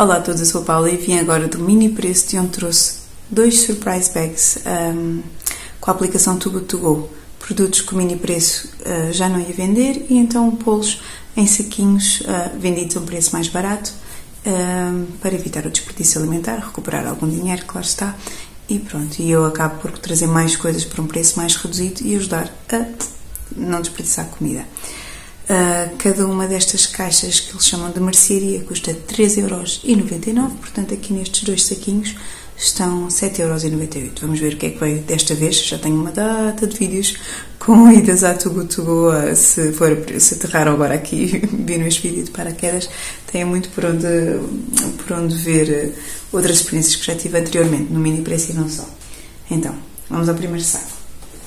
Olá a todos, eu sou a Paula e vim agora do mini preço de onde trouxe 2 surprise bags com a aplicação Too Good To Go. Produtos que o mini preço já não ia vender e então pô-los em saquinhos vendidos a um preço mais barato para evitar o desperdício alimentar, recuperar algum dinheiro, claro está. E pronto, e eu acabo por trazer mais coisas para um preço mais reduzido e ajudar a não desperdiçar comida. Cada uma destas caixas que eles chamam de mercearia custa 3,99€, portanto aqui nestes 2 saquinhos estão 7,98€. Vamos ver o que é que veio desta vez. Já tenho uma data de vídeos com idas à Too Good To Go. Se aterraram agora aqui e viram este vídeo de paraquedas, têm muito por onde ver outras experiências que já tive anteriormente, no mini preço e não só. Então, vamos ao primeiro saco.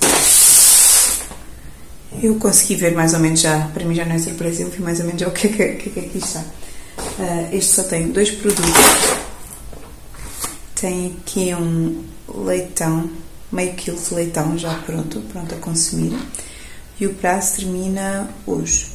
Eu consegui ver mais ou menos já, para mim já não é surpresa, eu vi mais ou menos já o que é que aqui está. Este só tem 2 produtos. Tem aqui um leitão, meio quilo de leitão já pronto a consumir. E o prazo termina hoje.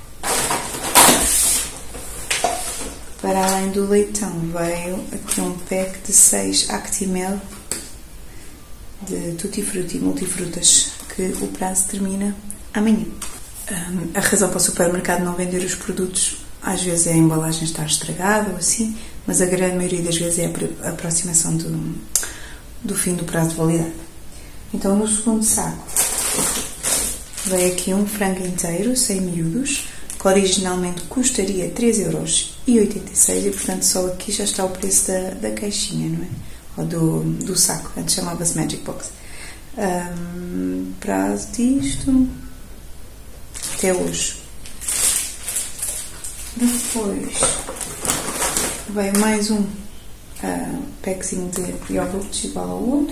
Para além do leitão, veio aqui um pack de 6 Actimel de Tutti Frutti multifrutas, que o prazo termina amanhã. A razão para o supermercado não vender os produtos, às vezes é a embalagem estar estragada ou assim, mas a grande maioria das vezes é a aproximação do fim do prazo de validade. Então, no segundo saco, veio aqui um frango inteiro, sem miúdos, que originalmente custaria 3,86€ e, portanto, só aqui já está o preço da caixinha, não é? Ou do saco, antes chamava-se Magic Box. Prazo disto até hoje. Depois veio mais um packzinho de iogurtes igual ao outro.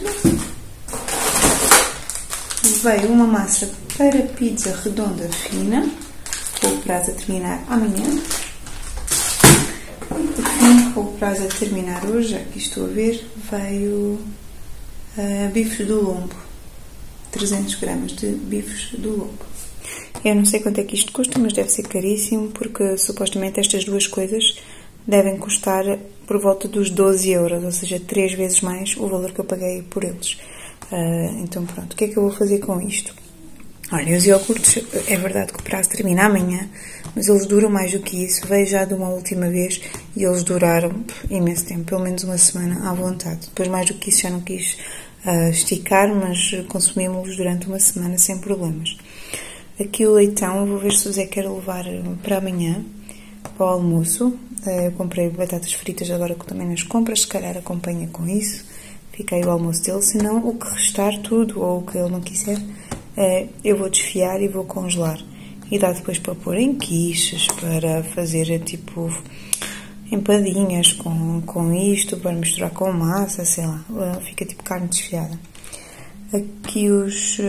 Veio uma massa para pizza redonda fina, com o prazo a terminar amanhã. E por fim, com o prazo a terminar hoje, aqui estou a ver, veio bifes do lombo. 300 gramas de bifes do lombo. Eu não sei quanto é que isto custa, mas deve ser caríssimo, porque supostamente estas duas coisas devem custar por volta dos 12€, ou seja, 3 vezes mais o valor que eu paguei por eles. Então pronto, o que é que eu vou fazer com isto? Olha, os iogurtes, é verdade que o prazo termina amanhã, mas eles duram mais do que isso. Veio já de uma última vez e eles duraram imenso tempo, pelo menos uma semana à vontade. Depois mais do que isso já não quis esticar, mas consumimos-los durante uma semana sem problemas. Aqui o leitão, vou ver se o Zé quer levar para amanhã, para o almoço. Eu comprei batatas fritas agora também nas compras, se calhar acompanha com isso. Fica aí o almoço dele, senão o que restar tudo, ou o que ele não quiser, eu vou desfiar e vou congelar. E dá depois para pôr em quiches, para fazer tipo empadinhas com isto, para misturar com massa, sei lá, fica tipo carne desfiada. Aqui os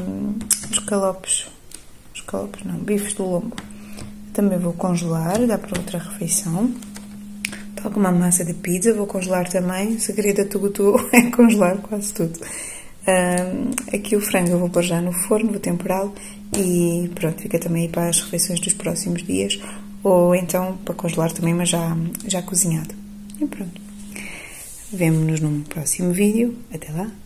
bifes do lombo, também vou congelar, dá para outra refeição. Tal como a massa de pizza, vou congelar também. O segredo da Too Good To Go é congelar quase tudo. Aqui o frango eu vou pôr já no forno, vou temperá-lo e pronto, fica também aí para as refeições dos próximos dias, ou então para congelar também, mas já cozinhado. E pronto. Vemo-nos num próximo vídeo. Até lá!